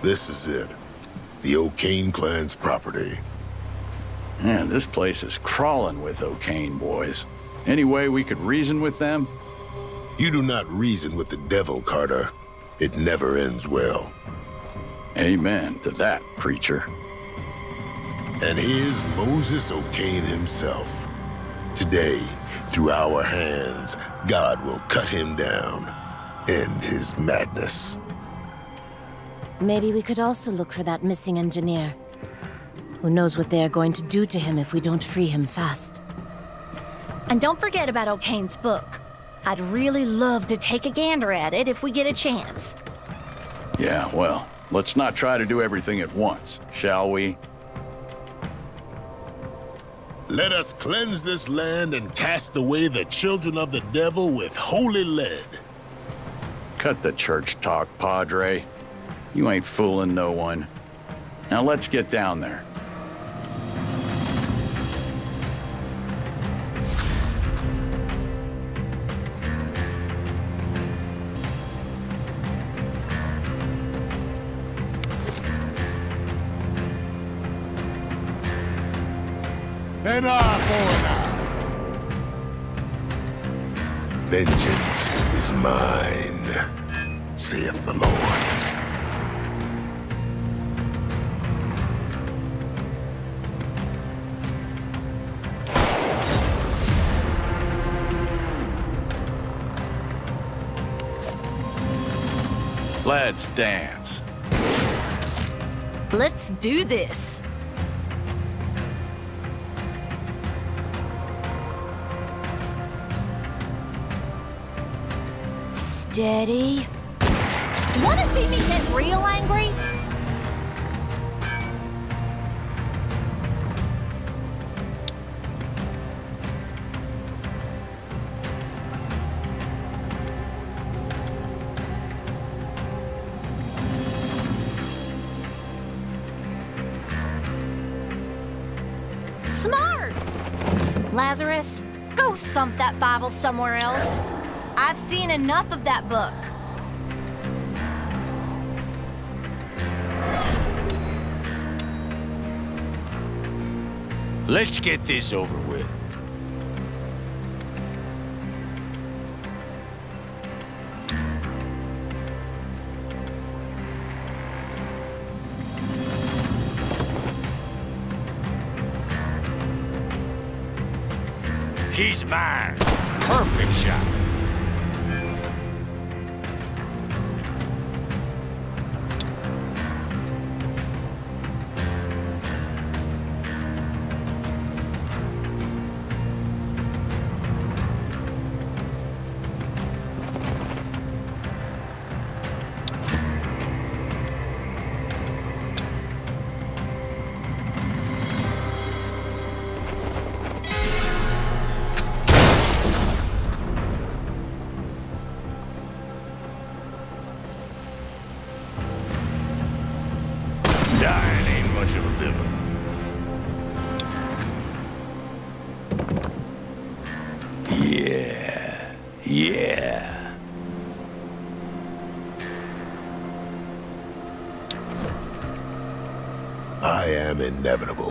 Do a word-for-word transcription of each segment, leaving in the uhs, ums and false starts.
This is it. The O'Kane clan's property. Man, this place is crawling with O'Kane boys. Any way we could reason with them? You do not reason with the devil, Carter. It never ends well. Amen to that, preacher. And here's Moses O'Kane himself. Today, through our hands, God will cut him down. End his madness. Maybe we could also look for that missing engineer. Who knows what they are going to do to him if we don't free him fast. And don't forget about O'Kane's book. I'd really love to take a gander at it if we get a chance. Yeah, well, let's not try to do everything at once, shall we? Let us cleanse this land and cast away the children of the devil with holy lead. Cut the church talk, Padre. You ain't fooling no one. Now let's get down there. Vengeance is mine, saith the Lord. Let's dance. Let's do this. Steady. Wanna see me get real angry? Smart! Lazarus, go thump that Bible somewhere else. I've seen enough of that book. Let's get this over with. He's mine. Perfect shot. Dying ain't much of a living. Yeah, yeah. I am inevitable.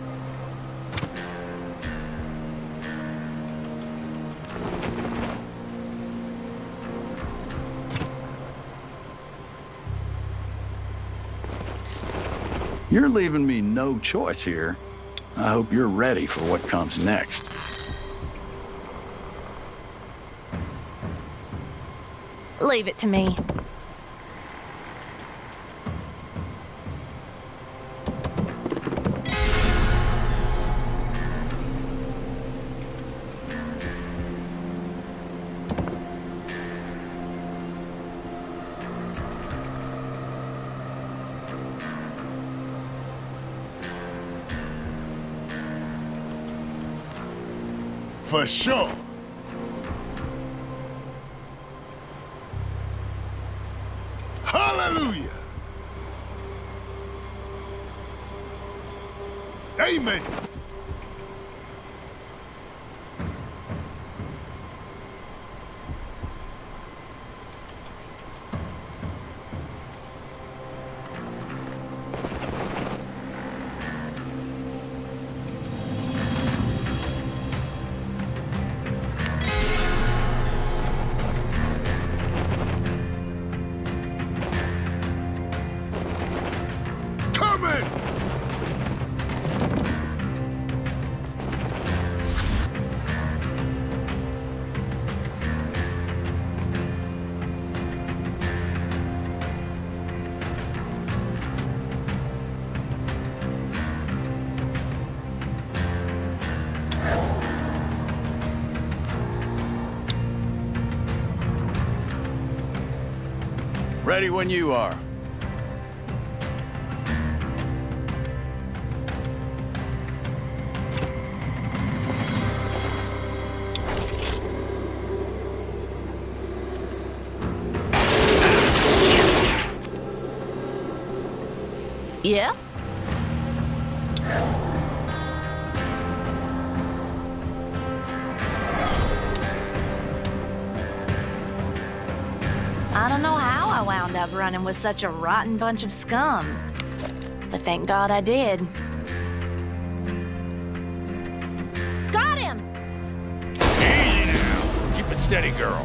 You're leaving me no choice here. I hope you're ready for what comes next. Leave it to me. For sure. Hallelujah. Amen. Ready when you are. Yeah? I don't know how I wound up running with such a rotten bunch of scum. But thank God I did. Got him! Easy now. Keep it steady, girl.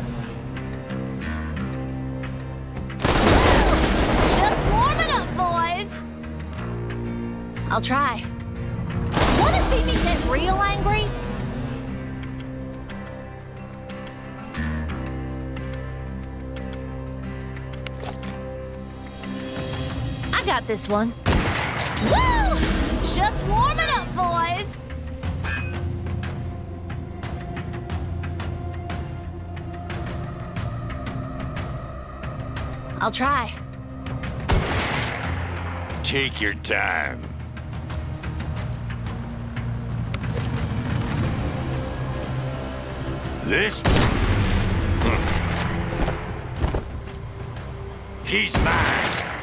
Just warming up, boys! I'll try. Wanna see me get real angry? I got this one. Woo! Just warming up, boys! I'll try. Take your time. This... He's mine.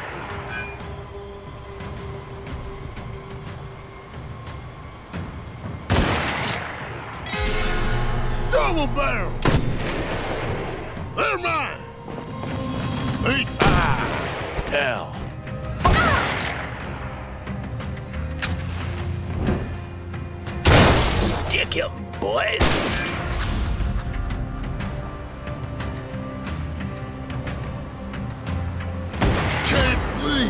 Double barrel! They're mine! Hey. Ah, hell. Stick him, boys. Can't see!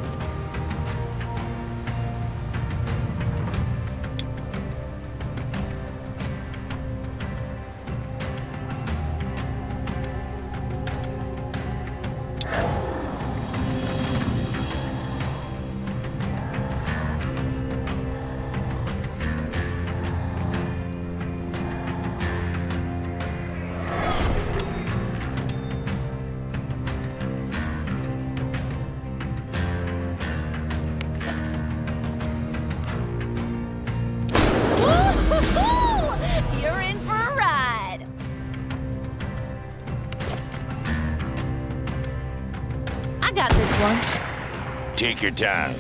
Woo-hoo-hoo! You're in for a ride. I got this one. Take your time.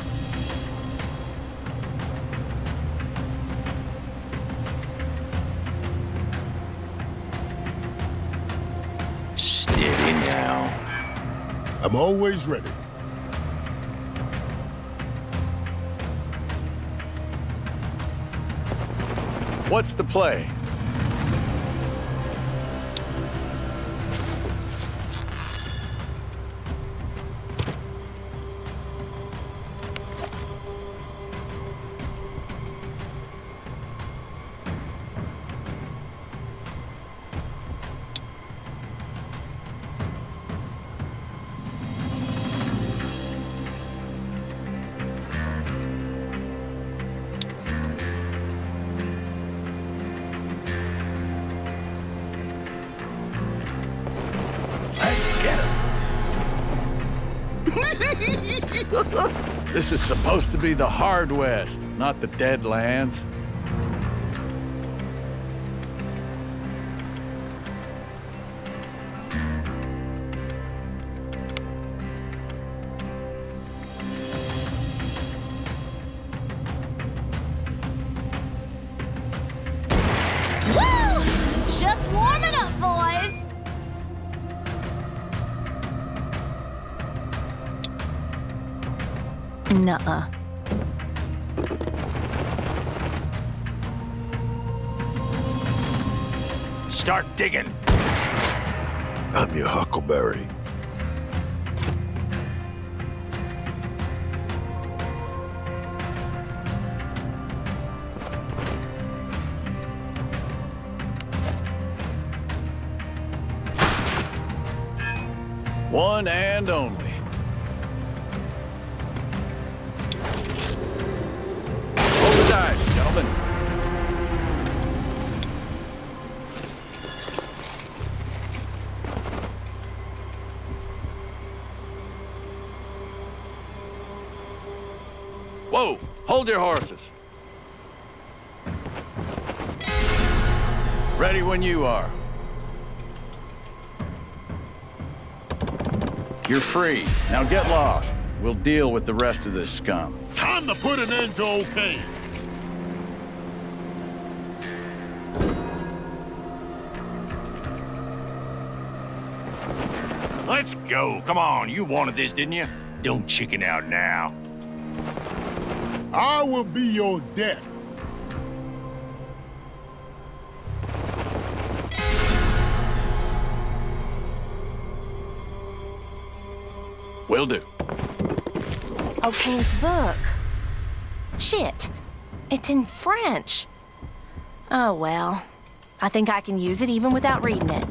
Steady now. I'm always ready. What's the play? This is supposed to be the hard West, not the Deadlands. Woo! Just warming up, boys! Nuh-uh. Start digging. I'm your huckleberry. One and only. Roll the dice, gentlemen. Whoa! Hold your horses. Ready when you are. You're free. Now get lost. We'll deal with the rest of this scum. Time to put an end to old Kane. Let's go. Come on, you wanted this, didn't you? Don't chicken out now. I will be your death. Will do. Oh, Kane's book. Shit. It's in French. Oh, well. I think I can use it even without reading it.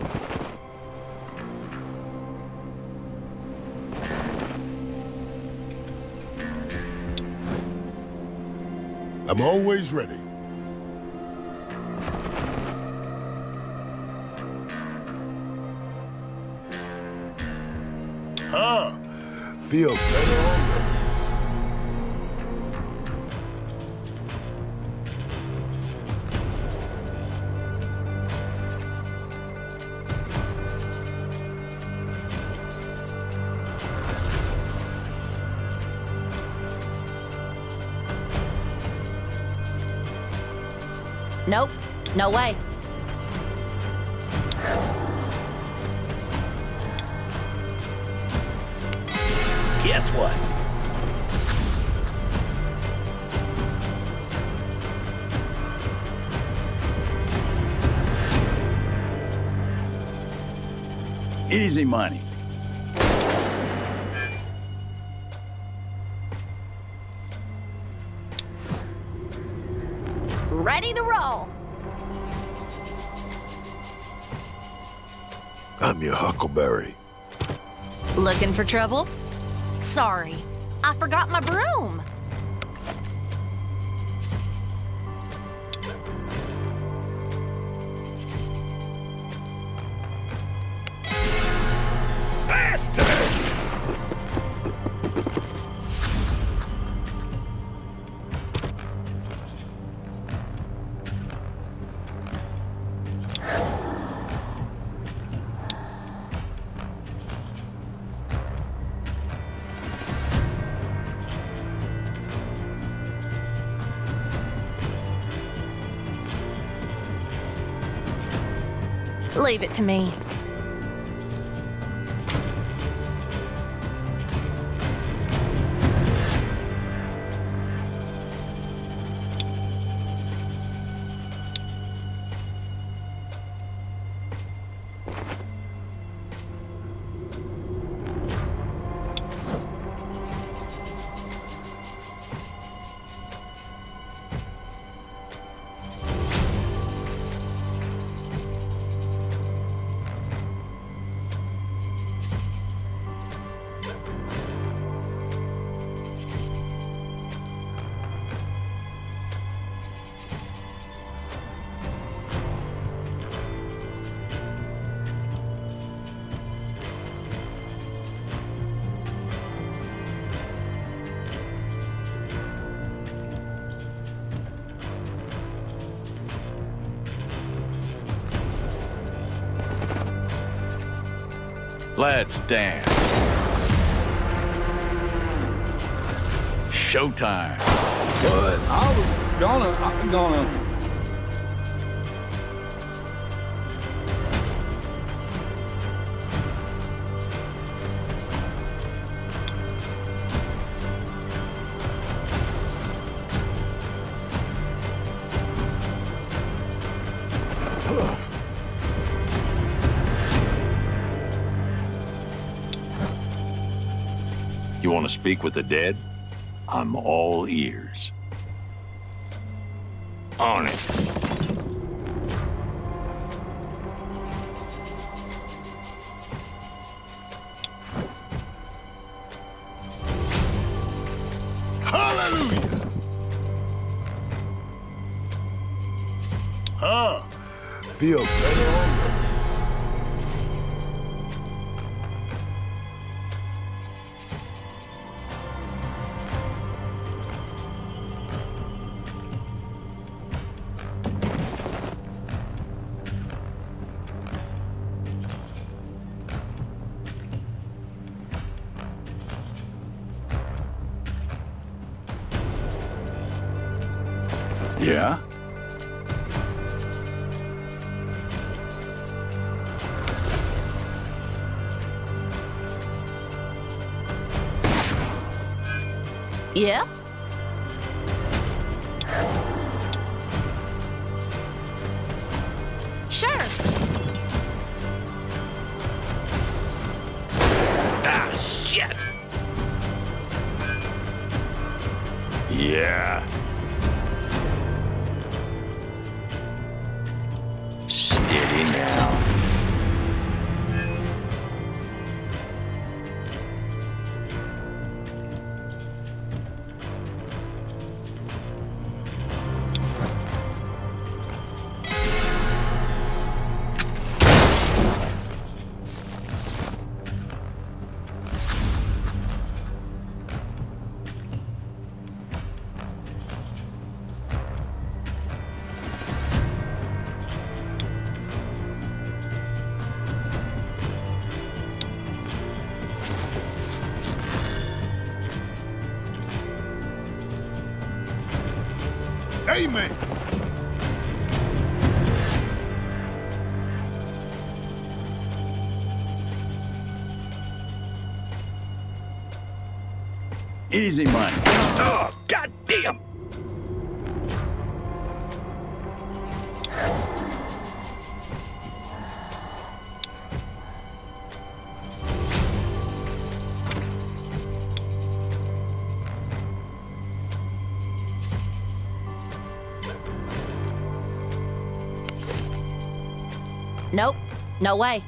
I'm always ready. Ah, feel better already. Nope. No way. Guess what? Easy money. Ready to roll. I'm your huckleberry. Looking for trouble? Sorry, I forgot my broom. Bastards! Leave it to me. Let's dance. Showtime. But I was gonna, I'm gonna. You want to speak with the dead? I'm all ears. On it. Hallelujah! Ah, feel better already. Yeah? Yeah? Sure. Ah, shit! Yeah. Steady now. Amen. Easy money. Oh, goddamn! Nope. No way.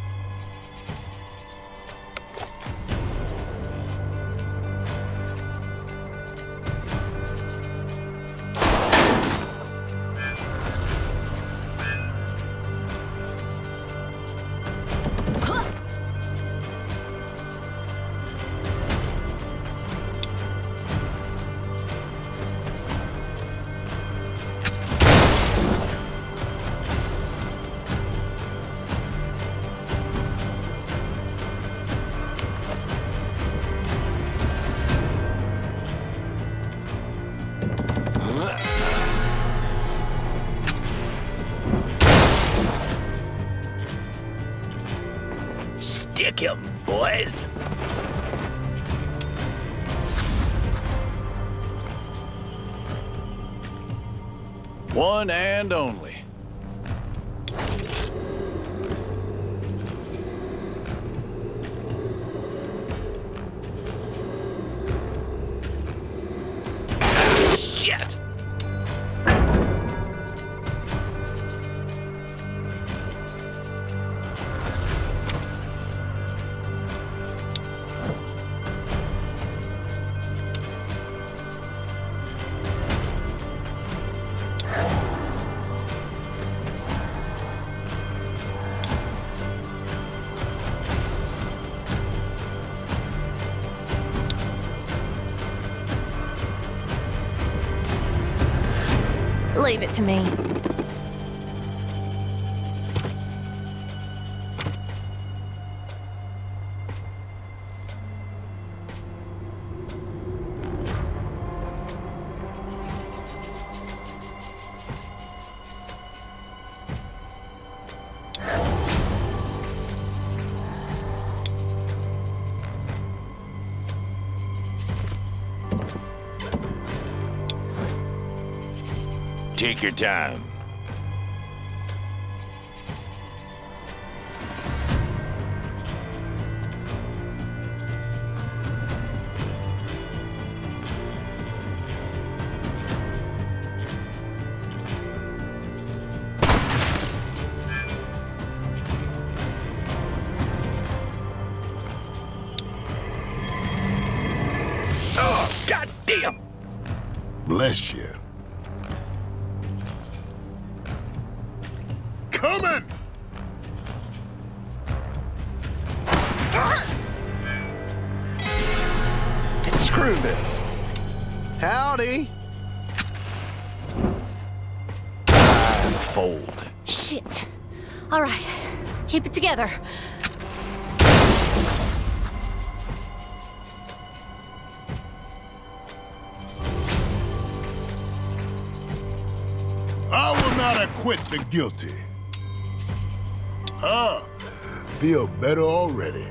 Stick him, boys! One and only. Shit! Leave it to me. Take your time. Oh, goddamn! Bless you. Coming! Screw this. Howdy. I fold. Shit. All right. Keep it together. acquit the guilty. Ah, feel better already.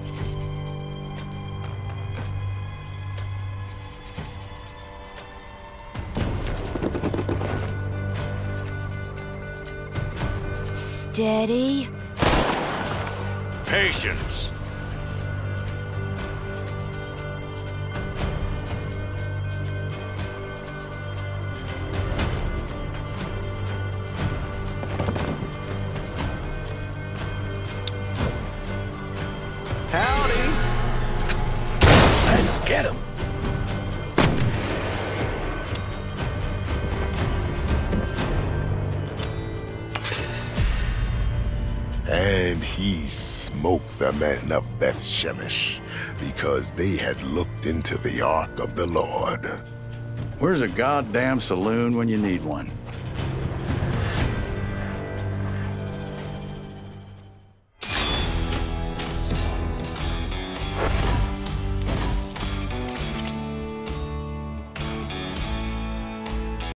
Steady. Patience. Howdy. Let's get him. And he smoked the men of Beth Shemesh because they had looked into the Ark of the Lord. Where's a goddamn saloon when you need one?